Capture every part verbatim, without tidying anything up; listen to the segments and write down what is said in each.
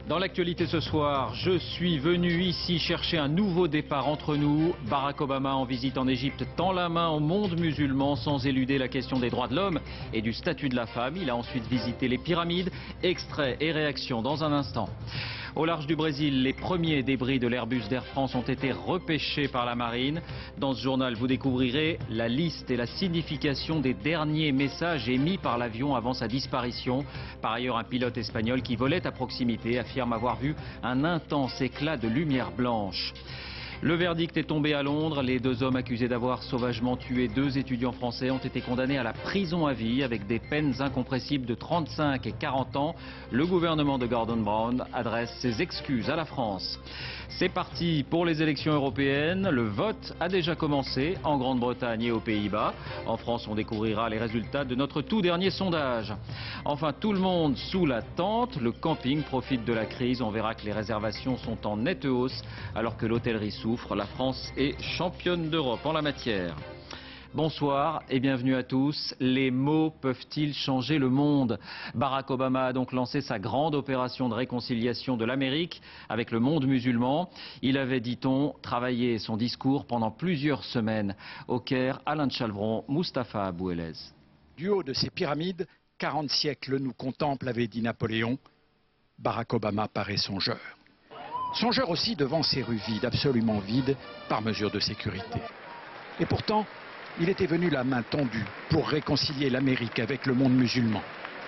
Dans l'actualité ce soir, je suis venu ici chercher un nouveau départ entre nous. Barack Obama en visite en Égypte tend la main au monde musulman sans éluder la question des droits de l'homme et du statut de la femme. Il a ensuite visité les pyramides. Extrait et réaction dans un instant. Au large du Brésil, les premiers débris de l'Airbus d'Air France ont été repêchés par la marine. Dans ce journal, vous découvrirez la liste et la signification des derniers messages émis par l'avion avant sa disparition. Par ailleurs, un pilote espagnol qui volait à proximité affirme avoir vu un intense éclat de lumière blanche. Le verdict est tombé à Londres. Les deux hommes accusés d'avoir sauvagement tué deux étudiants français ont été condamnés à la prison à vie avec des peines incompressibles de trente-cinq et quarante ans. Le gouvernement de Gordon Brown adresse ses excuses à la France. C'est parti pour les élections européennes. Le vote a déjà commencé en Grande-Bretagne et aux Pays-Bas. En France, on découvrira les résultats de notre tout dernier sondage. Enfin, tout le monde sous la tente. Le camping profite de la crise. On verra que les réservations sont en nette hausse alors que l'hôtellerie souffre. La France est championne d'Europe en la matière. Bonsoir et bienvenue à tous. Les mots peuvent-ils changer le monde? Barack Obama a donc lancé sa grande opération de réconciliation de l'Amérique avec le monde musulman. Il avait, dit-on, travaillé son discours pendant plusieurs semaines. Au Caire, Alain de Chalvron, Mustapha Abouelez. Du haut de ces pyramides, quarante siècles nous contemplent, avait dit Napoléon. Barack Obama paraît songeur. Songeur aussi devant ces rues vides, absolument vides, par mesure de sécurité. Et pourtant, il était venu la main tendue pour réconcilier l'Amérique avec le monde musulman.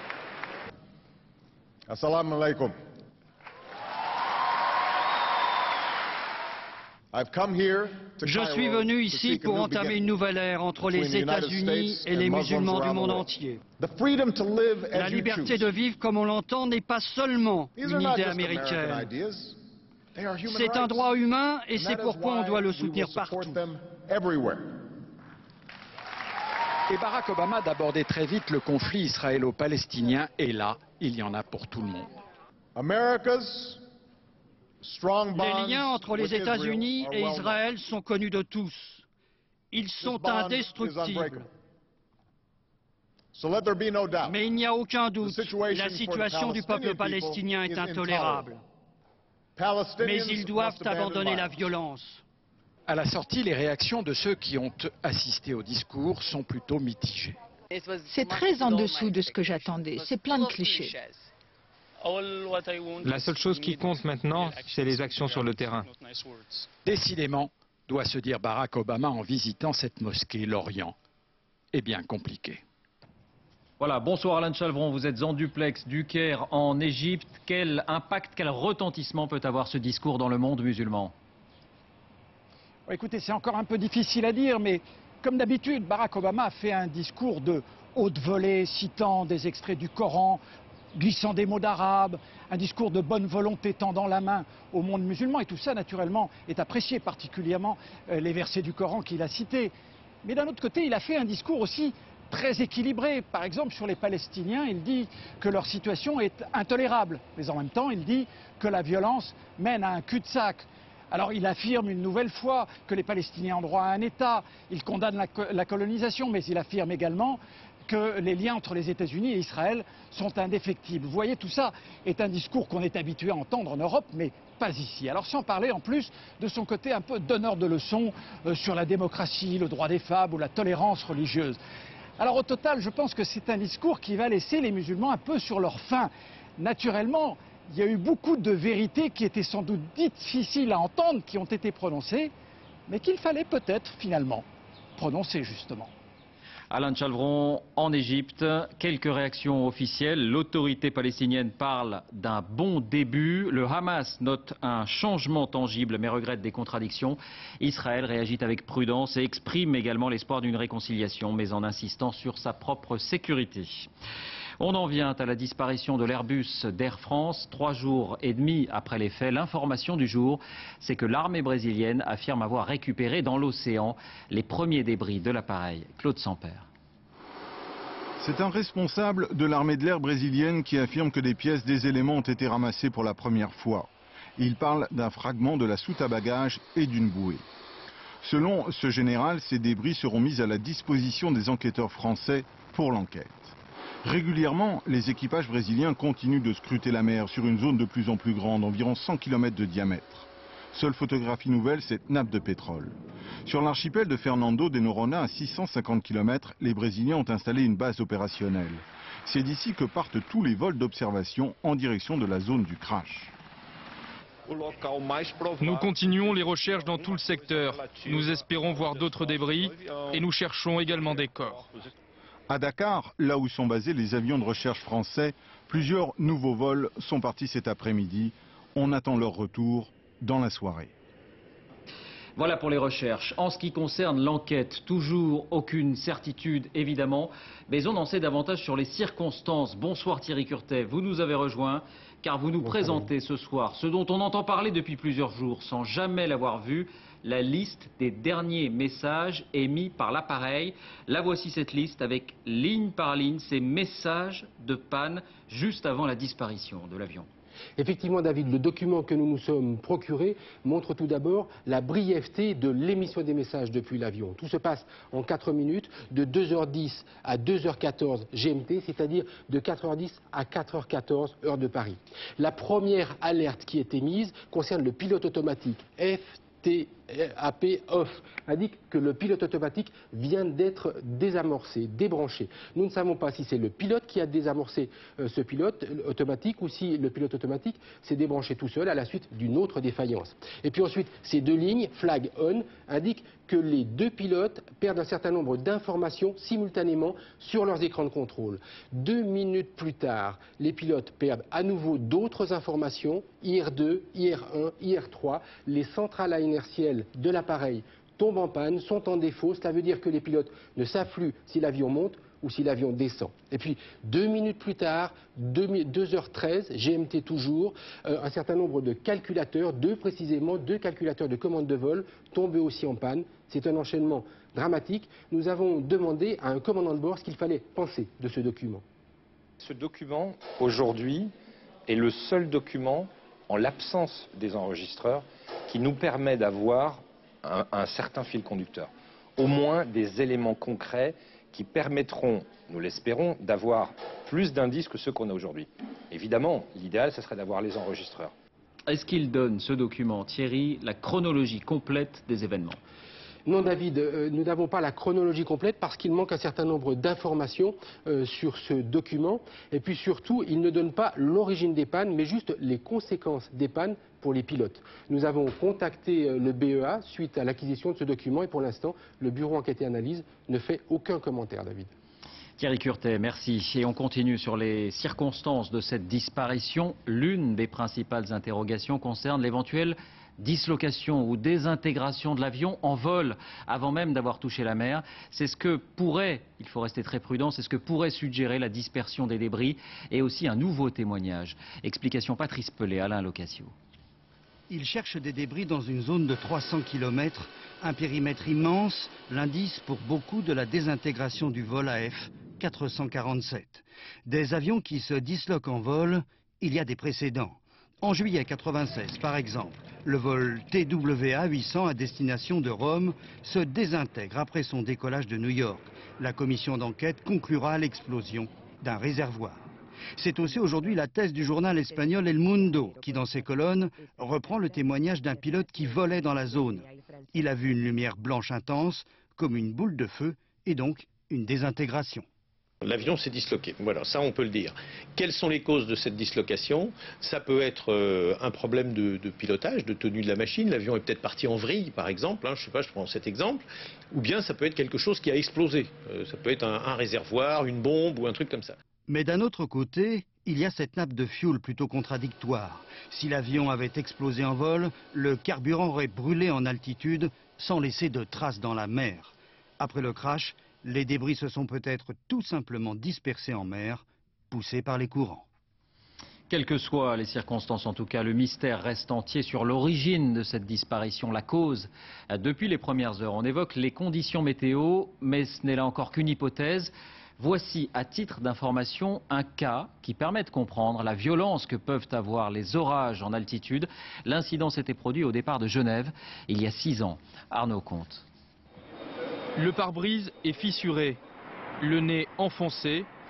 Assalamu alaikum. Je suis venu ici pour entamer une nouvelle ère entre les États-Unis et les musulmans du monde entier. La liberté de vivre comme on l'entend n'est pas seulement une idée américaine. C'est un droit humain et c'est pourquoi on doit le soutenir partout. Et Barack Obama d'aborder très vite le conflit israélo-palestinien, et là, il y en a pour tout le monde. Les liens entre les États-Unis et Israël sont connus de tous. Ils sont indestructibles. Mais il n'y a aucun doute, la situation du peuple palestinien est intolérable. Mais ils doivent abandonner la violence. À la sortie, les réactions de ceux qui ont assisté au discours sont plutôt mitigées. C'est très en dessous de ce que j'attendais. C'est plein de clichés. La seule chose qui compte maintenant, c'est les actions sur le terrain. Décidément, doit se dire Barack Obama en visitant cette mosquée, l'Orient, est bien compliqué. Voilà, bonsoir Alain de Chalvron, vous êtes en duplex du Caire en Égypte. Quel impact, quel retentissement peut avoir ce discours dans le monde musulman? Écoutez, c'est encore un peu difficile à dire, mais comme d'habitude, Barack Obama a fait un discours de haute volée, citant des extraits du Coran, glissant des mots d'arabe, un discours de bonne volonté tendant la main au monde musulman. Et tout ça, naturellement, est apprécié, particulièrement euh, les versets du Coran qu'il a cités. Mais d'un autre côté, il a fait un discours aussi très équilibré. Par exemple, sur les Palestiniens, il dit que leur situation est intolérable. Mais en même temps, il dit que la violence mène à un cul-de-sac. Alors il affirme une nouvelle fois que les Palestiniens ont droit à un État, il condamne la, la colonisation, mais il affirme également que les liens entre les États-Unis et Israël sont indéfectibles. Vous voyez, tout ça est un discours qu'on est habitué à entendre en Europe, mais pas ici. Alors sans parler en plus de son côté un peu donneur de leçons euh, sur la démocratie, le droit des femmes ou la tolérance religieuse. Alors au total, je pense que c'est un discours qui va laisser les musulmans un peu sur leur faim. Naturellement, il y a eu beaucoup de vérités qui étaient sans doute difficiles à entendre, qui ont été prononcées, mais qu'il fallait peut-être finalement prononcer justement. Alain de Chalvron, en Égypte, quelques réactions officielles. L'autorité palestinienne parle d'un bon début. Le Hamas note un changement tangible mais regrette des contradictions. Israël réagit avec prudence et exprime également l'espoir d'une réconciliation, mais en insistant sur sa propre sécurité. On en vient à la disparition de l'Airbus d'Air France. Trois jours et demi après les faits, l'information du jour, c'est que l'armée brésilienne affirme avoir récupéré dans l'océan les premiers débris de l'appareil. Claude Samper. C'est un responsable de l'armée de l'air brésilienne qui affirme que des pièces des éléments ont été ramassées pour la première fois. Il parle d'un fragment de la soute à bagages et d'une bouée. Selon ce général, ces débris seront mis à la disposition des enquêteurs français pour l'enquête. Régulièrement, les équipages brésiliens continuent de scruter la mer sur une zone de plus en plus grande, environ cent kilomètres de diamètre. Seule photographie nouvelle, cette nappe de pétrole. Sur l'archipel de Fernando de Noronha, à six cent cinquante kilomètres, les Brésiliens ont installé une base opérationnelle. C'est d'ici que partent tous les vols d'observation en direction de la zone du crash. Nous continuons les recherches dans tout le secteur. Nous espérons voir d'autres débris et nous cherchons également des corps. À Dakar, là où sont basés les avions de recherche français, plusieurs nouveaux vols sont partis cet après-midi. On attend leur retour dans la soirée. Voilà pour les recherches. En ce qui concerne l'enquête, toujours aucune certitude évidemment, mais on en sait davantage sur les circonstances. Bonsoir Thierry Curtet, vous nous avez rejoint car vous nous présentez ce soir ce dont on entend parler depuis plusieurs jours sans jamais l'avoir vu, la liste des derniers messages émis par l'appareil. La voici cette liste avec ligne par ligne ces messages de panne juste avant la disparition de l'avion. Effectivement, David, le document que nous nous sommes procuré montre tout d'abord la brièveté de l'émission des messages depuis l'avion. Tout se passe en quatre minutes, de deux heures dix à deux heures quatorze G M T, c'est-à-dire de quatre heures dix à quatre heures quatorze heure de Paris. La première alerte qui est émise concerne le pilote automatique F T A P off, indique que le pilote automatique vient d'être désamorcé, débranché. Nous ne savons pas si c'est le pilote qui a désamorcé euh, ce pilote automatique ou si le pilote automatique s'est débranché tout seul à la suite d'une autre défaillance. Et puis ensuite, ces deux lignes, flag on, indiquent que les deux pilotes perdent un certain nombre d'informations simultanément sur leurs écrans de contrôle. Deux minutes plus tard, les pilotes perdent à nouveau d'autres informations, I R deux, I R un, I R trois, les centrales à inertielles de l'appareil tombent en panne, sont en défaut. Cela veut dire que les pilotes ne savent plus si l'avion monte ou si l'avion descend. Et puis, deux minutes plus tard, deux heures treize, G M T toujours, euh, un certain nombre de calculateurs, deux précisément, deux calculateurs de commande de vol tombent aussi en panne. C'est un enchaînement dramatique. Nous avons demandé à un commandant de bord ce qu'il fallait penser de ce document. Ce document, aujourd'hui, est le seul document, en l'absence des enregistreurs, qui nous permet d'avoir un, un certain fil conducteur. Au moins des éléments concrets qui permettront, nous l'espérons, d'avoir plus d'indices que ceux qu'on a aujourd'hui. Évidemment, l'idéal, ce serait d'avoir les enregistreurs. Est-ce qu'il donne, ce document, Thierry, la chronologie complète des événements ? Non, David, euh, nous n'avons pas la chronologie complète parce qu'il manque un certain nombre d'informations euh, sur ce document. Et puis surtout, il ne donne pas l'origine des pannes, mais juste les conséquences des pannes pour les pilotes. Nous avons contacté euh, le B E A suite à l'acquisition de ce document et pour l'instant, le bureau enquête et analyse ne fait aucun commentaire, David. Thierry Curtet, merci. Et on continue sur les circonstances de cette disparition. L'une des principales interrogations concerne l'éventuelle dislocation ou désintégration de l'avion en vol avant même d'avoir touché la mer. C'est ce que pourrait, il faut rester très prudent, c'est ce que pourrait suggérer la dispersion des débris et aussi un nouveau témoignage. Explication Patrice Pelé, Alain Locasio. Il cherche des débris dans une zone de trois cents kilomètres, un périmètre immense, l'indice pour beaucoup de la désintégration du vol A F quatre cent quarante-sept. Des avions qui se disloquent en vol, il y a des précédents. En juillet quatre-vingt-seize, par exemple, le vol T W A huit cents à destination de Rome se désintègre après son décollage de New York. La commission d'enquête conclura à l'explosion d'un réservoir. C'est aussi aujourd'hui la thèse du journal espagnol El Mundo, qui dans ses colonnes reprend le témoignage d'un pilote qui volait dans la zone. Il a vu une lumière blanche intense, comme une boule de feu, et donc une désintégration. L'avion s'est disloqué, voilà, ça on peut le dire. Quelles sont les causes de cette dislocation? Ça peut être euh, un problème de, de pilotage, de tenue de la machine, l'avion est peut-être parti en vrille par exemple, hein, je sais pas, je prends cet exemple, ou bien ça peut être quelque chose qui a explosé, euh, ça peut être un, un réservoir, une bombe ou un truc comme ça. Mais d'un autre côté, il y a cette nappe de fioul plutôt contradictoire. Si l'avion avait explosé en vol, le carburant aurait brûlé en altitude sans laisser de traces dans la mer. Après le crash, les débris se sont peut-être tout simplement dispersés en mer, poussés par les courants. Quelles que soient les circonstances, en tout cas, le mystère reste entier sur l'origine de cette disparition, la cause. Depuis les premières heures, on évoque les conditions météo, mais ce n'est là encore qu'une hypothèse. Voici, à titre d'information, un cas qui permet de comprendre la violence que peuvent avoir les orages en altitude. L'incident s'était produit au départ de Genève, il y a six ans. Arnaud Comte. Le pare-brise est fissuré, le nez enfoncé.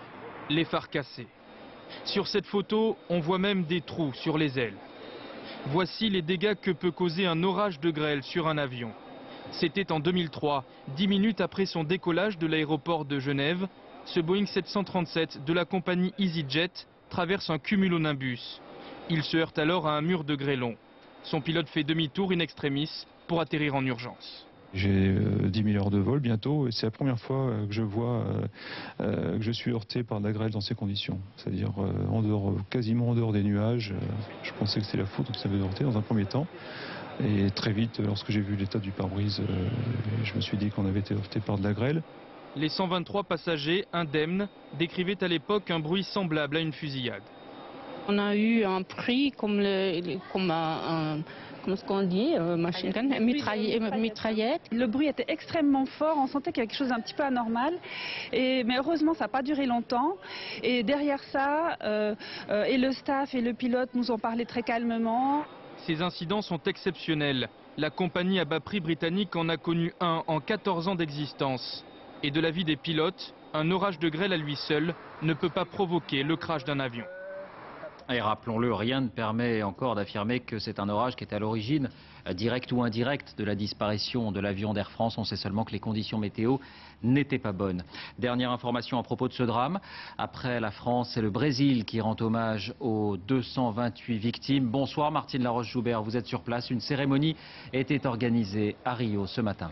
les phares cassés. Sur cette photo, on voit même des trous sur les ailes. Voici les dégâts que peut causer un orage de grêle sur un avion. C'était en deux mille trois, dix minutes après son décollage de l'aéroport de Genève. Ce Boeing sept cent trente-sept de la compagnie EasyJet traverse un cumulonimbus. Il se heurte alors à un mur de grêlon. Son pilote fait demi-tour in extremis pour atterrir en urgence. J'ai euh, dix mille heures de vol bientôt et c'est la première fois euh, que je vois euh, euh, que je suis heurté par de la grêle dans ces conditions. C'est-à-dire euh, en dehors, quasiment en dehors des nuages. Euh, je pensais que c'était la foudre qui s'avait heurté dans un premier temps. Et très vite, lorsque j'ai vu l'état du pare-brise, euh, je me suis dit qu'on avait été heurté par de la grêle. Les cent vingt-trois passagers indemnes décrivaient à l'époque un bruit semblable à une fusillade. On a eu un prix comme, le, comme un, un comment ce qu'on dit, euh, machine gun, mitraillette, mitraillette. Le bruit était extrêmement fort, on sentait qu'il y avait quelque chose d'un petit peu anormal. Et, mais heureusement, ça n'a pas duré longtemps. Et derrière ça, euh, euh, et le staff et le pilote nous ont parlé très calmement. Ces incidents sont exceptionnels. La compagnie à bas prix britannique en a connu un en quatorze ans d'existence. Et de l'avis des pilotes, un orage de grêle à lui seul ne peut pas provoquer le crash d'un avion. Et rappelons-le, rien ne permet encore d'affirmer que c'est un orage qui est à l'origine, directe ou indirecte, de la disparition de l'avion d'Air France. On sait seulement que les conditions météo n'étaient pas bonnes. Dernière information à propos de ce drame. Après la France, c'est le Brésil qui rend hommage aux deux cent vingt-huit victimes. Bonsoir Martine Laroche-Joubert, vous êtes sur place. Une cérémonie était organisée à Rio ce matin.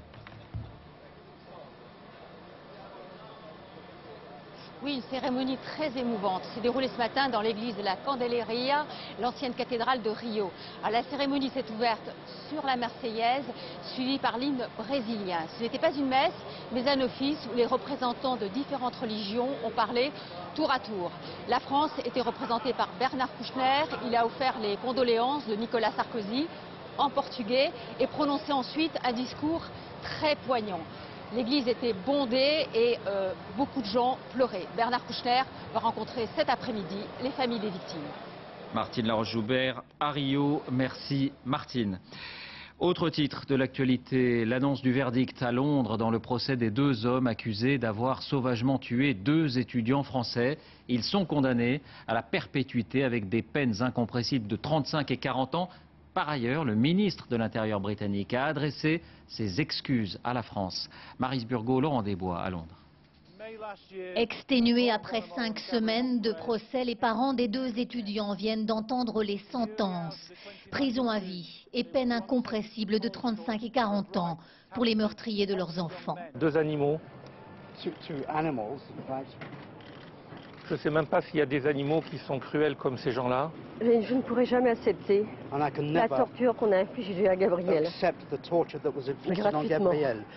Oui, une cérémonie très émouvante s'est déroulée ce matin dans l'église de la Candeleria, l'ancienne cathédrale de Rio. Alors, la cérémonie s'est ouverte sur la Marseillaise, suivie par l'hymne brésilien. Ce n'était pas une messe, mais un office où les représentants de différentes religions ont parlé tour à tour. La France était représentée par Bernard Kouchner. Il a offert les condoléances de Nicolas Sarkozy en portugais et prononcé ensuite un discours très poignant. L'église était bondée et euh, beaucoup de gens pleuraient. Bernard Kouchner va rencontrer cet après-midi les familles des victimes. Martine Laroche-Joubert à Rio. Merci Martine. Autre titre de l'actualité, l'annonce du verdict à Londres dans le procès des deux hommes accusés d'avoir sauvagement tué deux étudiants français. Ils sont condamnés à la perpétuité avec des peines incompressibles de trente-cinq et quarante ans. Par ailleurs, le ministre de l'Intérieur britannique a adressé ses excuses à la France. Maryse Burgot, Laurent Desbois à Londres. Exténués après cinq semaines de procès, les parents des deux étudiants viennent d'entendre les sentences. Prison à vie et peine incompressible de trente-cinq et quarante ans pour les meurtriers de leurs enfants. Deux animaux. Je ne sais même pas s'il y a des animaux qui sont cruels comme ces gens-là. Je ne pourrais jamais accepter la torture qu'on a infligée à Gabriel. Gratuitement.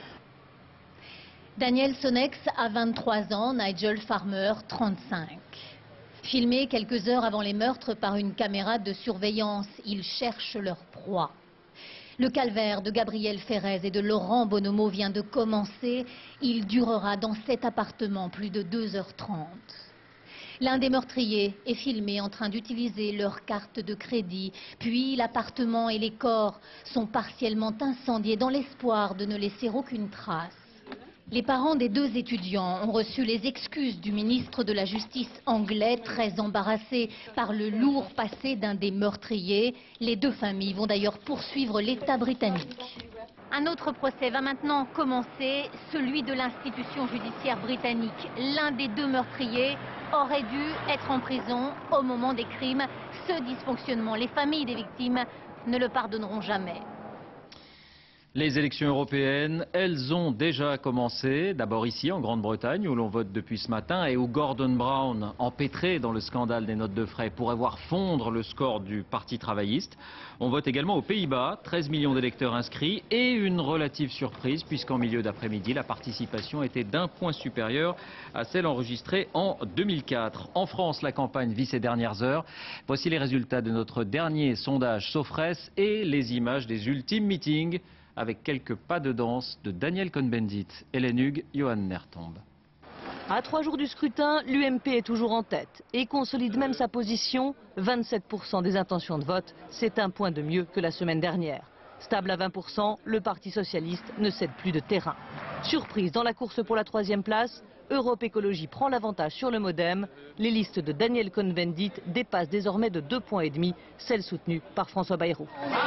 Daniel Sonnex a vingt-trois ans, Nigel Farmer trente-cinq. Filmés quelques heures avant les meurtres par une caméra de surveillance, ils cherchent leur proie. Le calvaire de Gabriel Ferrez et de Laurent Bonomo vient de commencer. Il durera dans cet appartement plus de deux heures trente. L'un des meurtriers est filmé en train d'utiliser leur carte de crédit. Puis l'appartement et les corps sont partiellement incendiés dans l'espoir de ne laisser aucune trace. Les parents des deux étudiants ont reçu les excuses du ministre de la Justice anglais, très embarrassé par le lourd passé d'un des meurtriers. Les deux familles vont d'ailleurs poursuivre l'État britannique. Un autre procès va maintenant commencer, celui de l'institution judiciaire britannique. L'un des deux meurtriers aurait dû être en prison au moment des crimes. Ce dysfonctionnement, les familles des victimes ne le pardonneront jamais. Les élections européennes, elles ont déjà commencé, d'abord ici en Grande-Bretagne où l'on vote depuis ce matin et où Gordon Brown, empêtré dans le scandale des notes de frais, pourrait voir fondre le score du Parti travailliste. On vote également aux Pays-Bas, treize millions d'électeurs inscrits et une relative surprise puisqu'en milieu d'après-midi, la participation était d'un point supérieure à celle enregistrée en deux mille quatre. En France, la campagne vit ses dernières heures. Voici les résultats de notre dernier sondage Sofres et les images des ultimes meetings avec quelques pas de danse de Daniel Cohn-Bendit, Hélène Hugues, Johan Nertombe. À trois jours du scrutin, l'U M P est toujours en tête et consolide même sa position. vingt-sept pour cent des intentions de vote, c'est un point de mieux que la semaine dernière. Stable à vingt pour cent, le Parti socialiste ne cède plus de terrain. Surprise dans la course pour la troisième place, Europe Écologie prend l'avantage sur le MoDem. Les listes de Daniel Cohn-Bendit dépassent désormais de deux points et demi celles soutenues par François Bayrou.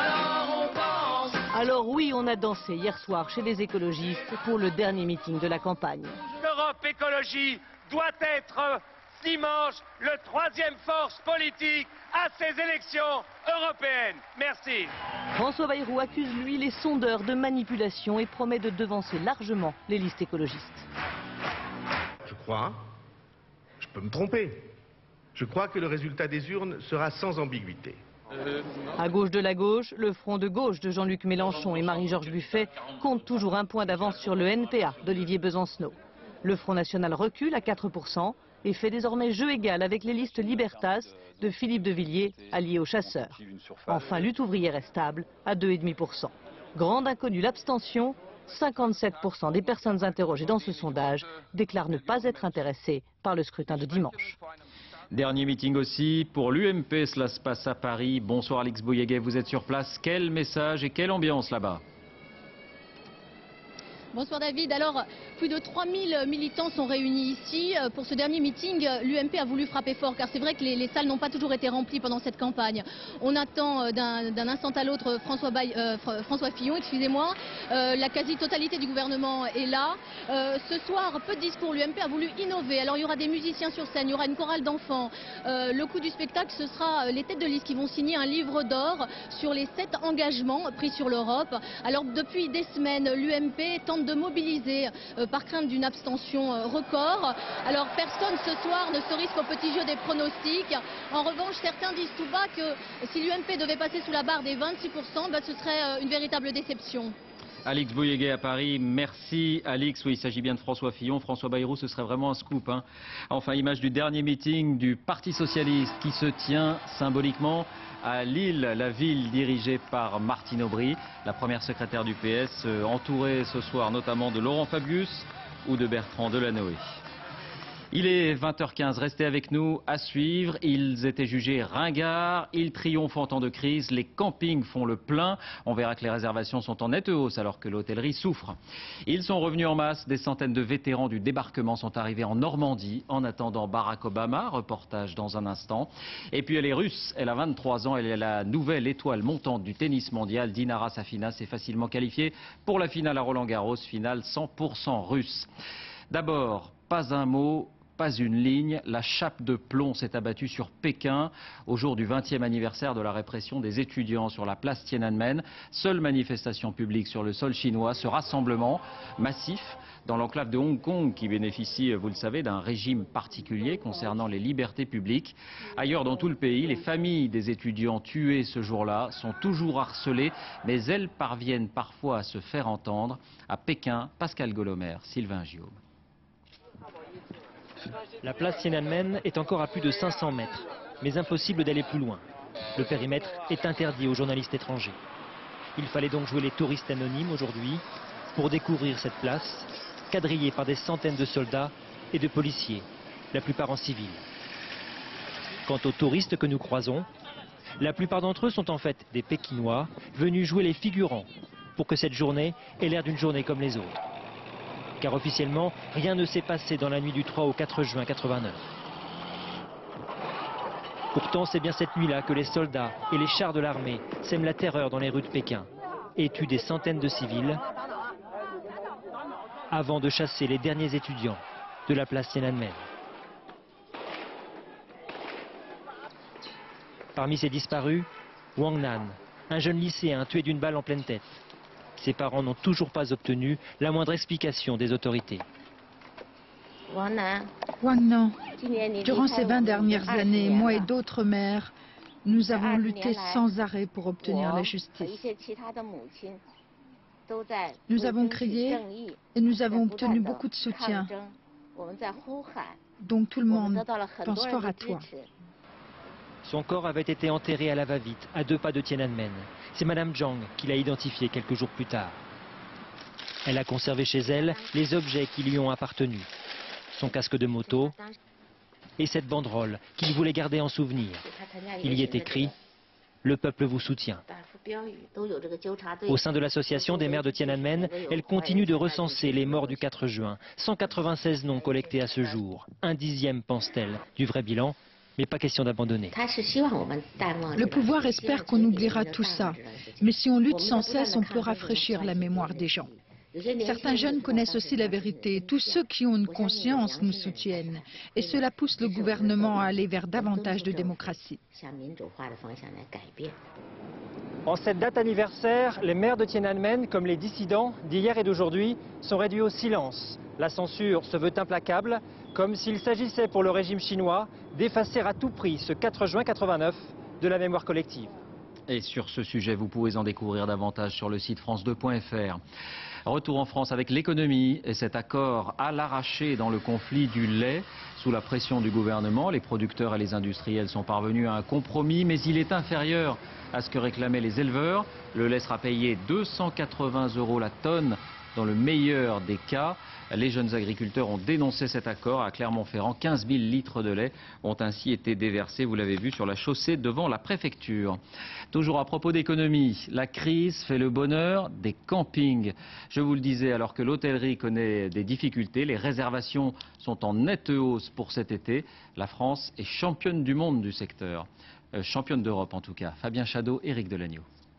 Alors oui, on a dansé hier soir chez les écologistes pour le dernier meeting de la campagne. L'Europe Écologie doit être dimanche le troisième force politique à ces élections européennes. Merci. François Bayrou accuse lui les sondeurs de manipulation et promet de devancer largement les listes écologistes. Je crois, je peux me tromper, je crois que le résultat des urnes sera sans ambiguïté. À gauche de la gauche, le front de gauche de Jean-Luc Mélenchon et Marie-Georges Buffet compte toujours un point d'avance sur le N P A d'Olivier Besancenot. Le Front National recule à quatre pour cent et fait désormais jeu égal avec les listes Libertas de Philippe de Villiers, allié aux chasseurs. Enfin, Lutte ouvrière est stable à deux virgule cinq pour cent. Grande inconnue, l'abstention, cinquante-sept pour cent des personnes interrogées dans ce sondage déclarent ne pas être intéressées par le scrutin de dimanche. Dernier meeting aussi pour l'U M P, cela se passe à Paris. Bonsoir Alix Bouyguet, vous êtes sur place. Quel message et quelle ambiance là-bas? Bonsoir David. Alors, plus de trois mille militants sont réunis ici. Pour ce dernier meeting, l'U M P a voulu frapper fort, car c'est vrai que les, les salles n'ont pas toujours été remplies pendant cette campagne. On attend d'un instant à l'autre François, euh, François Fillon, excusez-moi. Euh, la quasi-totalité du gouvernement est là. Euh, ce soir, peu de discours. L'U M P a voulu innover. Alors, il y aura des musiciens sur scène, il y aura une chorale d'enfants. Euh, le coup du spectacle, ce sera les têtes de liste qui vont signer un livre d'or sur les sept engagements pris sur l'Europe. Alors, depuis des semaines, l'U M P tente de mobiliser euh, par crainte d'une abstention euh, record. Alors personne ce soir ne se risque au petit jeu des pronostics. En revanche, certains disent tout bas que si l'U M P devait passer sous la barre des vingt-six pour cent, bah, ce serait euh, une véritable déception. Alix Bouyguet à Paris, merci Alix. Oui, il s'agit bien de François Fillon. François Bayrou, ce serait vraiment un scoop. Hein. Enfin, image du dernier meeting du Parti Socialiste qui se tient symboliquement à Lille, la ville dirigée par Martine Aubry, la première secrétaire du P S, euh, entourée ce soir notamment de Laurent Fabius ou de Bertrand Delanoë. Il est vingt heures quinze, restez avec nous à suivre. Ils étaient jugés ringards, ils triomphent en temps de crise, les campings font le plein. On verra que les réservations sont en nette hausse alors que l'hôtellerie souffre. Ils sont revenus en masse, des centaines de vétérans du débarquement sont arrivés en Normandie en attendant Barack Obama, reportage dans un instant. Et puis elle est russe, elle a vingt-trois ans, elle est la nouvelle étoile montante du tennis mondial. Dinara Safina s'est facilement qualifiée pour la finale à Roland-Garros, finale cent pour cent russe. D'abord, pas un mot. Pas une ligne, la chape de plomb s'est abattue sur Pékin au jour du vingtième anniversaire de la répression des étudiants sur la place Tiananmen. Seule manifestation publique sur le sol chinois, ce rassemblement massif dans l'enclave de Hong Kong qui bénéficie, vous le savez, d'un régime particulier concernant les libertés publiques. Ailleurs dans tout le pays, les familles des étudiants tués ce jour-là sont toujours harcelées, mais elles parviennent parfois à se faire entendre. À Pékin, Pascal Golomer, Sylvain Giaume. La place Tiananmen est encore à plus de cinq cents mètres, mais impossible d'aller plus loin. Le périmètre est interdit aux journalistes étrangers. Il fallait donc jouer les touristes anonymes aujourd'hui pour découvrir cette place, quadrillée par des centaines de soldats et de policiers, la plupart en civil. Quant aux touristes que nous croisons, la plupart d'entre eux sont en fait des Pékinois venus jouer les figurants pour que cette journée ait l'air d'une journée comme les autres. Car officiellement, rien ne s'est passé dans la nuit du trois au quatre juin quatre-vingt-neuf. Pourtant, c'est bien cette nuit-là que les soldats et les chars de l'armée sèment la terreur dans les rues de Pékin et tuent des centaines de civils avant de chasser les derniers étudiants de la place Tiananmen. Parmi ces disparus, Wang Nan, un jeune lycéen tué d'une balle en pleine tête. Ses parents n'ont toujours pas obtenu la moindre explication des autorités. Wang Nan, durant ces vingt dernières années, moi et d'autres mères, nous avons lutté sans arrêt pour obtenir la justice. Nous avons crié et nous avons obtenu beaucoup de soutien. Donc tout le monde pense fort à toi. Son corps avait été enterré à la va-vite, à deux pas de Tiananmen. C'est Madame Zhang qui l'a identifié quelques jours plus tard. Elle a conservé chez elle les objets qui lui ont appartenu. Son casque de moto et cette banderole qu'il voulait garder en souvenir. Il y est écrit Le peuple vous soutient. Au sein de l'association des maires de Tiananmen, elle continue de recenser les morts du quatre juin. cent quatre-vingt-seize noms collectés à ce jour. Un dixième, pense-t-elle, du vrai bilan, mais pas question d'abandonner. Le pouvoir espère qu'on oubliera tout ça. Mais si on lutte sans cesse, on peut rafraîchir la mémoire des gens. Certains jeunes connaissent aussi la vérité. Tous ceux qui ont une conscience nous soutiennent. Et cela pousse le gouvernement à aller vers davantage de démocratie. En cette date anniversaire, les maires de Tiananmen, comme les dissidents d'hier et d'aujourd'hui, sont réduits au silence. La censure se veut implacable, comme s'il s'agissait pour le régime chinois d'effacer à tout prix ce quatre juin quatre-vingt-neuf de la mémoire collective. Et sur ce sujet, vous pouvez en découvrir davantage sur le site france deux point f r. Retour en France avec l'économie et cet accord à l'arraché dans le conflit du lait. Sous la pression du gouvernement, les producteurs et les industriels sont parvenus à un compromis, mais il est inférieur à ce que réclamaient les éleveurs. Le lait sera payé deux cent quatre-vingts euros la tonne dans le meilleur des cas. Les jeunes agriculteurs ont dénoncé cet accord à Clermont-Ferrand. quinze mille litres de lait ont ainsi été déversés, vous l'avez vu, sur la chaussée devant la préfecture. Toujours à propos d'économie, la crise fait le bonheur des campings. Je vous le disais, alors que l'hôtellerie connaît des difficultés, les réservations sont en nette hausse pour cet été. La France est championne du monde du secteur. Euh, championne d'Europe en tout cas. Fabien Chadeau, Éric Delagneau.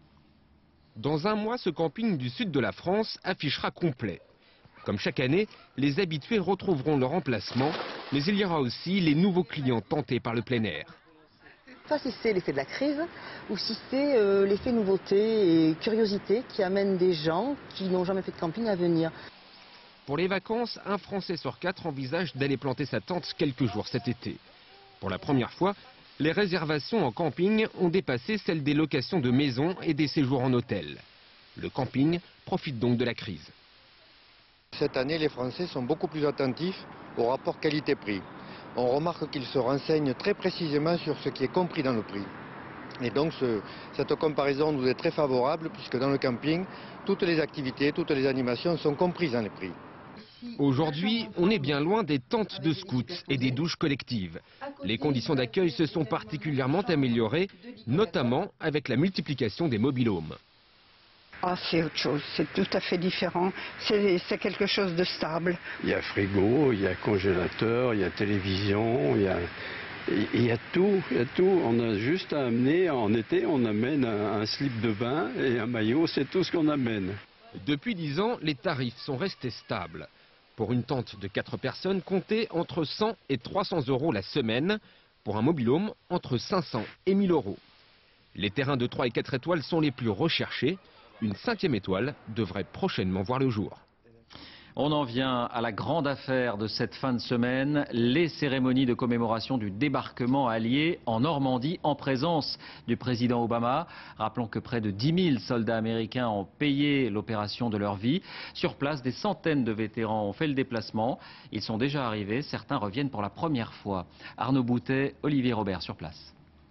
Dans un mois, ce camping du sud de la France affichera complet. Comme chaque année, les habitués retrouveront leur emplacement, mais il y aura aussi les nouveaux clients tentés par le plein air. Pas si c'est l'effet de la crise ou si c'est euh, l'effet nouveauté et curiosité qui amène des gens qui n'ont jamais fait de camping à venir. Pour les vacances, un Français sur quatre envisage d'aller planter sa tente quelques jours cet été. Pour la première fois, les réservations en camping ont dépassé celles des locations de maisons et des séjours en hôtel. Le camping profite donc de la crise. Cette année, les Français sont beaucoup plus attentifs au rapport qualité-prix. On remarque qu'ils se renseignent très précisément sur ce qui est compris dans le prix. Et donc ce, cette comparaison nous est très favorable puisque dans le camping, toutes les activités, toutes les animations sont comprises dans les prix. Aujourd'hui, on est bien loin des tentes de scouts et des douches collectives. Les conditions d'accueil se sont particulièrement améliorées, notamment avec la multiplication des mobil-homes. Ah, c'est autre chose, c'est tout à fait différent, c'est quelque chose de stable. Il y a frigo, il y a congélateur, il y a télévision, il y a, il y a tout, il y a tout. On a juste à amener, en été, on amène un, un slip de bain et un maillot, c'est tout ce qu'on amène. Depuis dix ans, les tarifs sont restés stables. Pour une tente de quatre personnes, comptez entre cent et trois cents euros la semaine. Pour un mobil-home, entre cinq cents et mille euros. Les terrains de trois et quatre étoiles sont les plus recherchés. Une cinquième étoile devrait prochainement voir le jour. On en vient à la grande affaire de cette fin de semaine, les cérémonies de commémoration du débarquement allié en Normandie en présence du président Obama. Rappelons que près de dix mille soldats américains ont payé l'opération de leur vie. Sur place, des centaines de vétérans ont fait le déplacement. Ils sont déjà arrivés, certains reviennent pour la première fois. Arnaud Boutet, Olivier Robert sur place.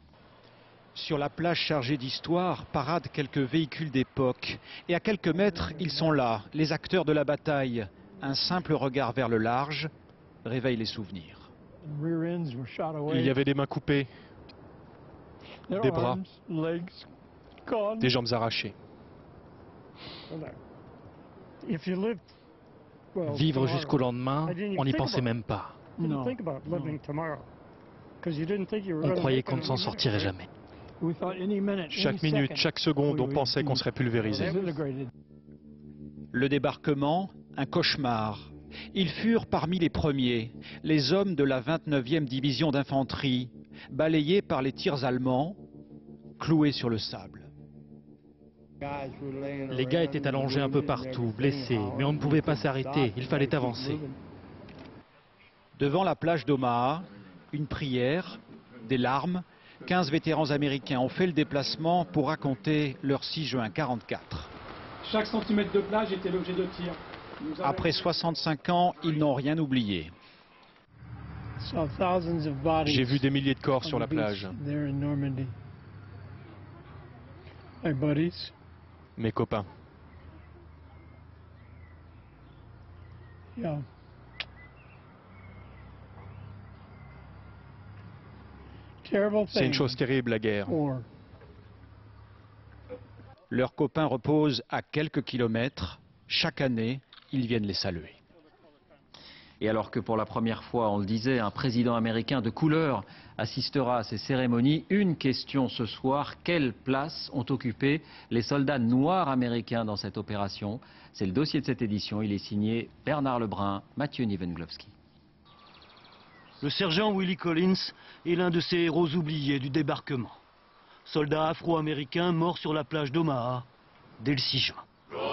Sur la plage chargée d'histoire, paradent quelques véhicules d'époque. Et à quelques mètres, ils sont là, les acteurs de la bataille. Un simple regard vers le large réveille les souvenirs. Il y avait des mains coupées, des bras, des jambes arrachées. Vivre jusqu'au lendemain, on n'y pensait même pas. On croyait qu'on ne s'en sortirait jamais. Chaque minute, chaque seconde, on pensait qu'on serait pulvérisé. Le débarquement, un cauchemar. Ils furent parmi les premiers, les hommes de la vingt-neuvième division d'infanterie, balayés par les tirs allemands, cloués sur le sable. Les gars étaient allongés un peu partout, blessés, mais on ne pouvait pas s'arrêter, il fallait avancer. Devant la plage d'Omaha, une prière, des larmes. quinze vétérans américains ont fait le déplacement pour raconter leur six juin quarante-quatre. Chaque centimètre de plage était l'objet de tir. Après soixante-cinq ans, ils n'ont rien oublié. J'ai vu des milliers de corps sur la plage. Mes copains. C'est une chose terrible, la guerre. Leurs copains reposent à quelques kilomètres. Chaque année, ils viennent les saluer. Et alors que pour la première fois, on le disait, un président américain de couleur assistera à ces cérémonies, une question ce soir: quelle place ont occupé les soldats noirs américains dans cette opération? C'est le dossier de cette édition, il est signé Bernard Lebrun, Mathieu Nivenglowski. Le sergent Willie Collins est l'un de ces héros oubliés du débarquement. Soldat afro-américain mort sur la plage d'Omaha dès le six juin.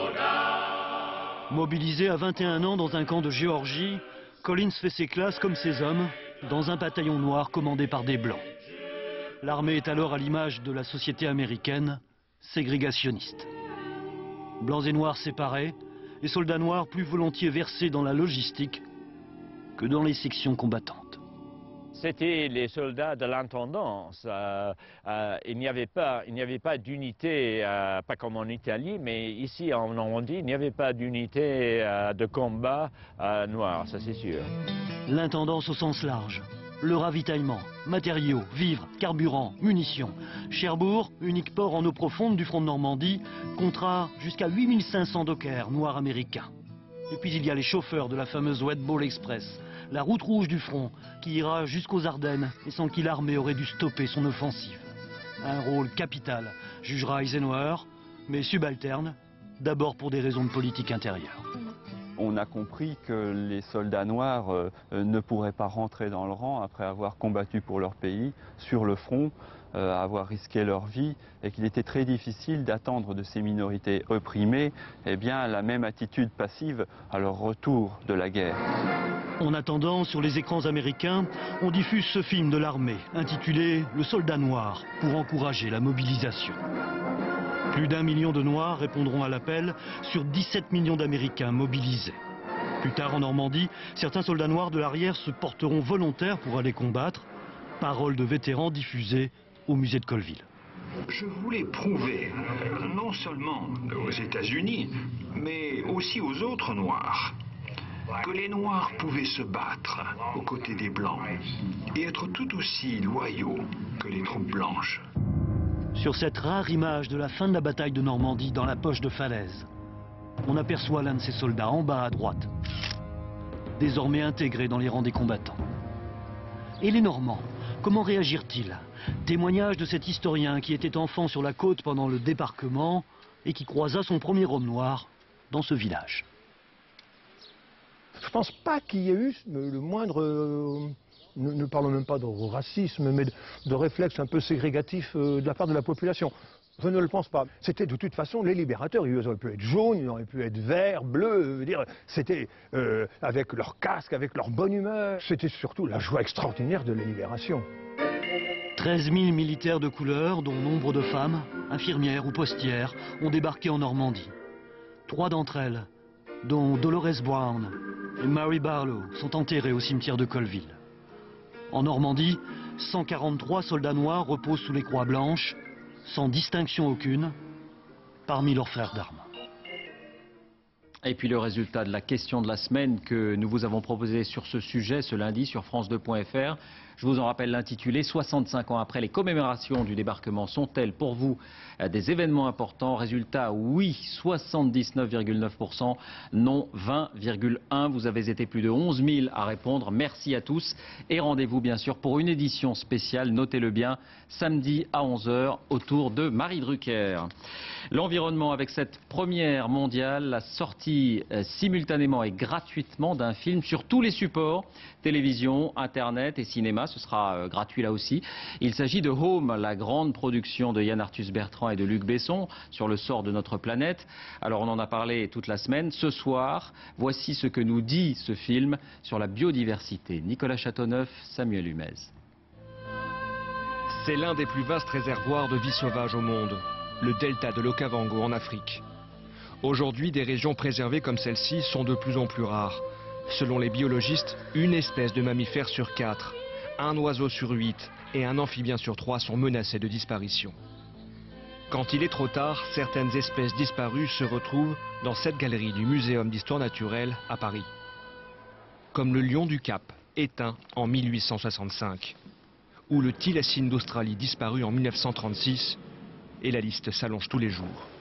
Mobilisé à vingt et un ans dans un camp de Géorgie, Collins fait ses classes comme ses hommes dans un bataillon noir commandé par des Blancs. L'armée est alors à l'image de la société américaine, ségrégationniste. Blancs et noirs séparés, les soldats noirs plus volontiers versés dans la logistique que dans les sections combattantes. C'était les soldats de l'intendance. Euh, euh, il n'y avait pas, il n'y avait pas d'unité, euh, pas comme en Italie, mais ici en Normandie, il n'y avait pas d'unité euh, de combat euh, noire, ça c'est sûr. L'intendance au sens large. Le ravitaillement, matériaux, vivres, carburant, munitions. Cherbourg, unique port en eau profonde du front de Normandie, comptera jusqu'à huit mille cinq cents dockers noirs américains. Et puis il y a les chauffeurs de la fameuse Wet Ball Express, la route rouge du front, qui ira jusqu'aux Ardennes et sans qui l'armée aurait dû stopper son offensive. Un rôle capital, jugera Eisenhower, mais subalterne, d'abord pour des raisons de politique intérieure. On a compris que les soldats noirs euh, ne pourraient pas rentrer dans le rang après avoir combattu pour leur pays sur le front, euh, avoir risqué leur vie, et qu'il était très difficile d'attendre de ces minorités opprimées eh bien, la même attitude passive à leur retour de la guerre. En attendant, sur les écrans américains, on diffuse ce film de l'armée, intitulé « Le soldat noir » pour encourager la mobilisation. Plus d'un million de Noirs répondront à l'appel sur dix-sept millions d'Américains mobilisés. Plus tard en Normandie, certains soldats noirs de l'arrière se porteront volontaires pour aller combattre. Paroles de vétérans diffusées au musée de Colville. Je voulais prouver, non seulement aux États-Unis, mais aussi aux autres Noirs, que les Noirs pouvaient se battre aux côtés des Blancs et être tout aussi loyaux que les troupes blanches. Sur cette rare image de la fin de la bataille de Normandie dans la poche de falaise, on aperçoit l'un de ces soldats en bas à droite, désormais intégré dans les rangs des combattants. Et les Normands, comment réagirent-ils? Témoignage de cet historien qui était enfant sur la côte pendant le débarquement et qui croisa son premier homme noir dans ce village. Je ne pense pas qu'il y ait eu le moindre... Euh... Ne, ne parlons même pas de racisme, mais de, de réflexe un peu ségrégatif euh, de la part de la population. Je ne le pense pas. C'était de toute façon les libérateurs. Ils auraient pu être jaunes, ils auraient pu être verts, bleus. C'était euh, avec leur casque, avec leur bonne humeur. C'était surtout la joie extraordinaire de la libération. treize mille militaires de couleur, dont nombre de femmes, infirmières ou postières, ont débarqué en Normandie. Trois d'entre elles, dont Dolores Brown et Mary Barlow, sont enterrées au cimetière de Colville. En Normandie, cent quarante-trois soldats noirs reposent sous les croix blanches, sans distinction aucune, parmi leurs frères d'armes. Et puis le résultat de la question de la semaine que nous vous avons proposé sur ce sujet ce lundi sur France deux point F R. Je vous en rappelle l'intitulé: soixante-cinq ans après, les commémorations du débarquement sont-elles pour vous des événements importants? Résultat: oui, soixante-dix-neuf virgule neuf pour cent, non, vingt virgule un pour cent. Vous avez été plus de onze mille à répondre. Merci à tous et rendez-vous bien sûr pour une édition spéciale, notez-le bien, samedi à onze heures autour de Marie Drucker. L'environnement avec cette première mondiale, la sortie euh, simultanément et gratuitement d'un film sur tous les supports, télévision, internet et cinéma. Ce sera euh, gratuit là aussi. Il s'agit de Home, la grande production de Yann Arthus Bertrand et de Luc Besson sur le sort de notre planète. Alors on en a parlé toute la semaine. Ce soir, voici ce que nous dit ce film sur la biodiversité. Nicolas Châteauneuf, Samuel Humez. C'est l'un des plus vastes réservoirs de vie sauvage au monde, le delta de l'Okavango en Afrique. Aujourd'hui, des régions préservées comme celle-ci sont de plus en plus rares. Selon les biologistes, une espèce de mammifère sur quatre, un oiseau sur huit et un amphibien sur trois sont menacés de disparition. Quand il est trop tard, certaines espèces disparues se retrouvent dans cette galerie du Muséum d'histoire naturelle à Paris. Comme le lion du Cap, éteint en mille huit cent soixante-cinq, ou le thylacine d'Australie disparu en mille neuf cent trente-six, et la liste s'allonge tous les jours.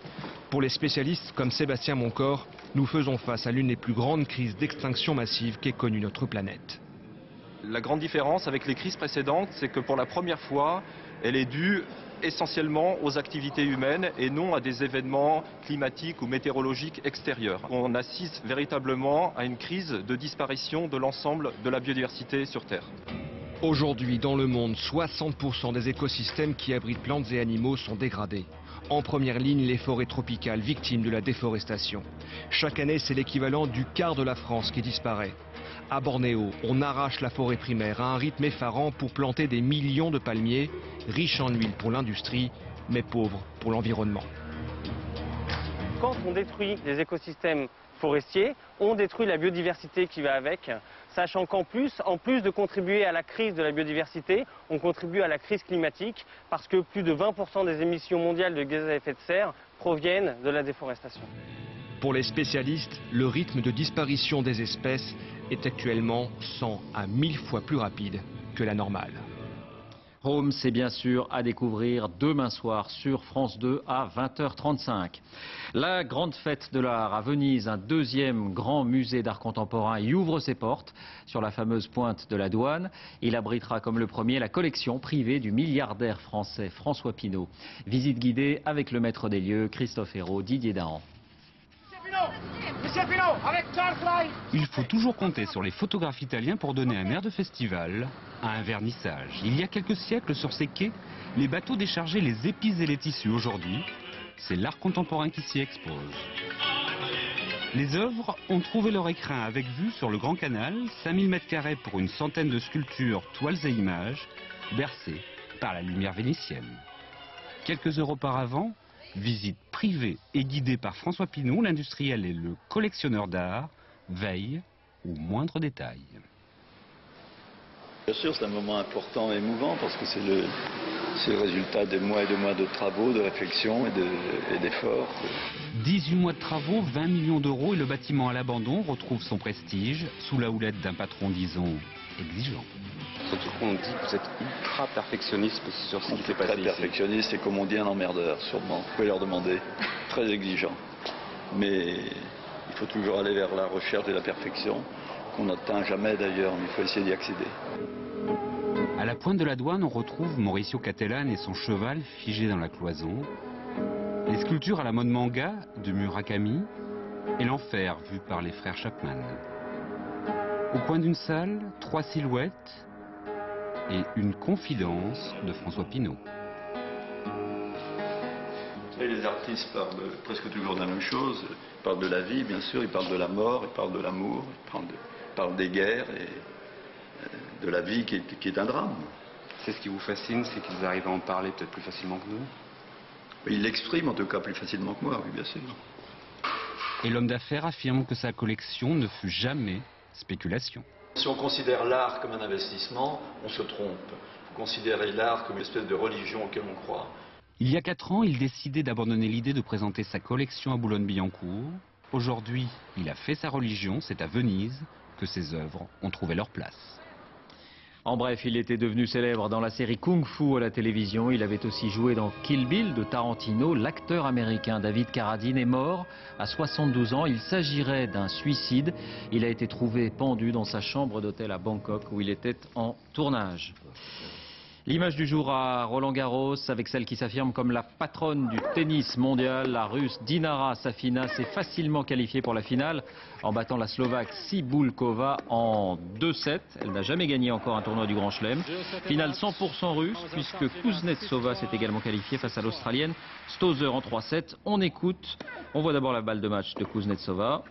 Pour les spécialistes comme Sébastien Moncor, nous faisons face à l'une des plus grandes crises d'extinction massive qu'ait connue notre planète. La grande différence avec les crises précédentes, c'est que pour la première fois, elle est due essentiellement aux activités humaines et non à des événements climatiques ou météorologiques extérieurs. On assiste véritablement à une crise de disparition de l'ensemble de la biodiversité sur Terre. Aujourd'hui, dans le monde, soixante pour cent des écosystèmes qui abritent plantes et animaux sont dégradés. En première ligne, les forêts tropicales, victimes de la déforestation. Chaque année, c'est l'équivalent du quart de la France qui disparaît. À Bornéo, on arrache la forêt primaire à un rythme effarant pour planter des millions de palmiers, riches en huile pour l'industrie, mais pauvres pour l'environnement. Quand on détruit les écosystèmes forestiers, on détruit la biodiversité qui va avec, sachant qu'en plus, en plus de contribuer à la crise de la biodiversité, on contribue à la crise climatique parce que plus de vingt pour cent des émissions mondiales de gaz à effet de serre proviennent de la déforestation. Pour les spécialistes, le rythme de disparition des espèces est actuellement cent à mille fois plus rapide que la normale. Home, c'est bien sûr à découvrir demain soir sur France deux à vingt heures trente-cinq. La grande fête de l'art à Venise, un deuxième grand musée d'art contemporain y ouvre ses portes sur la fameuse pointe de la Douane. Il abritera comme le premier la collection privée du milliardaire français François Pinault. Visite guidée avec le maître des lieux, Christophe Hérault, Didier Dahan. Il faut toujours compter sur les photographes italiens pour donner un air de festival à un vernissage. Il y a quelques siècles, sur ces quais, les bateaux déchargeaient les épices et les tissus. Aujourd'hui, c'est l'art contemporain qui s'y expose. Les œuvres ont trouvé leur écrin avec vue sur le Grand Canal, cinq mille mètres carrés pour une centaine de sculptures, toiles et images, bercées par la lumière vénitienne. Quelques heures auparavant, visite privée et guidée par François Pinault, l'industriel et le collectionneur d'art, veille au moindre détail. Bien sûr, c'est un moment important et émouvant parce que c'est le, c'est le résultat de mois et de mois de travaux, de réflexion et d'efforts. dix-huit mois de travaux, vingt millions d'euros et le bâtiment à l'abandon retrouve son prestige sous la houlette d'un patron, disons, exigeant. Surtout qu'on dit que vous êtes ultra perfectionniste sur ce qui s'est passé ici. Très perfectionniste et comme on dit un emmerdeur, sûrement. Vous pouvez leur demander. Très exigeant. Mais il faut toujours aller vers la recherche de la perfection, qu'on n'atteint jamais d'ailleurs, mais il faut essayer d'y accéder. À la pointe de la Douane, on retrouve Mauricio Cattelan et son cheval figé dans la cloison, les sculptures à la mode manga de Murakami et l'enfer vu par les frères Chapman. Au coin d'une salle, trois silhouettes et une confidence de François Pinault. Et les artistes parlent presque toujours de la même chose. Ils parlent de la vie, bien sûr, ils parlent de la mort, ils parlent de l'amour, ils parlent, de, ils parlent des guerres et de la vie qui est, qui est un drame. C'est ce qui vous fascine, c'est qu'ils arrivent à en parler peut-être plus facilement que nous? Ils l'expriment en tout cas plus facilement que moi, oui, bien sûr. Et l'homme d'affaires affirme que sa collection ne fut jamais spéculation. Si on considère l'art comme un investissement, on se trompe. Il faut considérer l'art comme une espèce de religion auquel on croit. Il y a quatre ans, il décidait d'abandonner l'idée de présenter sa collection à Boulogne-Billancourt. Aujourd'hui, il a fait sa religion, c'est à Venise que ses œuvres ont trouvé leur place. En bref, il était devenu célèbre dans la série Kung Fu à la télévision. Il avait aussi joué dans Kill Bill de Tarantino. L'acteur américain David Carradine est mort à soixante-douze ans. Il s'agirait d'un suicide. Il a été trouvé pendu dans sa chambre d'hôtel à Bangkok où il était en tournage. L'image du jour à Roland-Garros avec celle qui s'affirme comme la patronne du tennis mondial. La Russe Dinara Safina s'est facilement qualifiée pour la finale en battant la Slovaque Cibulkova en deux sept. Elle n'a jamais gagné encore un tournoi du Grand Chelem. Finale cent pour cent russe puisque Kuznetsova s'est également qualifiée face à l'Australienne Stosur en trois sept. On écoute, on voit d'abord la balle de match de Kuznetsova.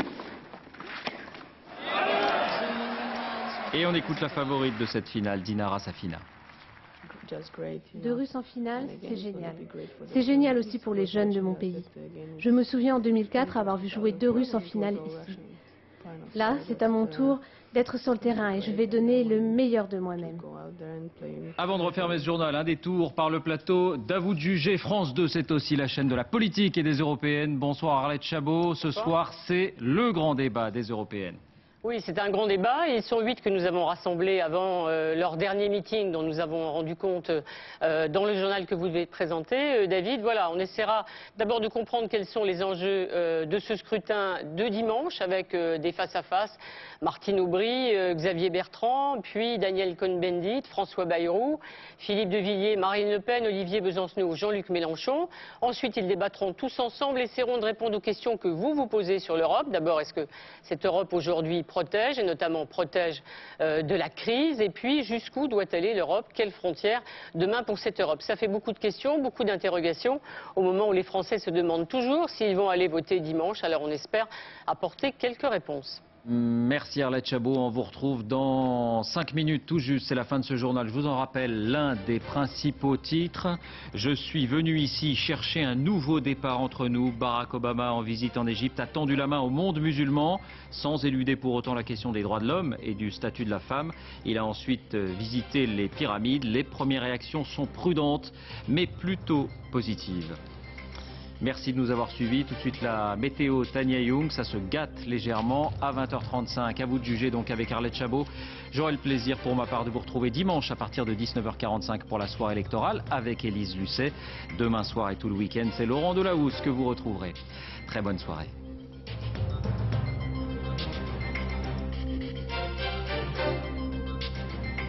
Et on écoute la favorite de cette finale, Dinara Safina. Deux Russes en finale, c'est génial. C'est génial aussi pour les jeunes de mon pays. Je me souviens en deux mille quatre avoir vu jouer deux Russes en finale ici. Là, c'est à mon tour d'être sur le terrain et je vais donner le meilleur de moi-même. Avant de refermer ce journal, un détour par le plateau d'Avoue de juger. France deux, c'est aussi la chaîne de la politique et des européennes. Bonsoir Arlette Chabot. Ce soir, c'est le grand débat des européennes. Oui, c'est un grand débat. Ils sont huit que nous avons rassemblés avant euh, leur dernier meeting dont nous avons rendu compte euh, dans le journal que vous devez présenter. Euh, David, voilà, on essaiera d'abord de comprendre quels sont les enjeux euh, de ce scrutin de dimanche avec euh, des face-à-face. Martine Aubry, euh, Xavier Bertrand, puis Daniel Cohn-Bendit, François Bayrou, Philippe de Villiers, Marine Le Pen, Olivier Besancenot, Jean-Luc Mélenchon. Ensuite, ils débattront tous ensemble, essaieront de répondre aux questions que vous vous posez sur l'Europe. D'abord, est-ce que cette Europe aujourd'hui protège, et notamment protège euh, de la crise, et puis jusqu'où doit aller l'Europe, quelles frontières demain pour cette Europe? Ça fait beaucoup de questions, beaucoup d'interrogations, au moment où les Français se demandent toujours s'ils vont aller voter dimanche, alors on espère apporter quelques réponses. Merci Arlette Chabot, on vous retrouve dans cinq minutes tout juste, c'est la fin de ce journal. Je vous en rappelle l'un des principaux titres. Je suis venu ici chercher un nouveau départ entre nous. Barack Obama en visite en Égypte a tendu la main au monde musulman, sans éluder pour autant la question des droits de l'homme et du statut de la femme. Il a ensuite visité les pyramides. Les premières réactions sont prudentes, mais plutôt positives. Merci de nous avoir suivis. Tout de suite la météo, Tania Young, ça se gâte légèrement à vingt heures trente-cinq. À vous de juger donc avec Arlette Chabot. J'aurai le plaisir pour ma part de vous retrouver dimanche à partir de dix-neuf heures quarante-cinq pour la soirée électorale avec Élise Lucet. Demain soir et tout le week-end, c'est Laurent Delahousse que vous retrouverez. Très bonne soirée.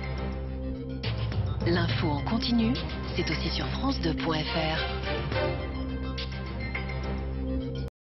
L'info en continu, c'est aussi sur France deux point F R.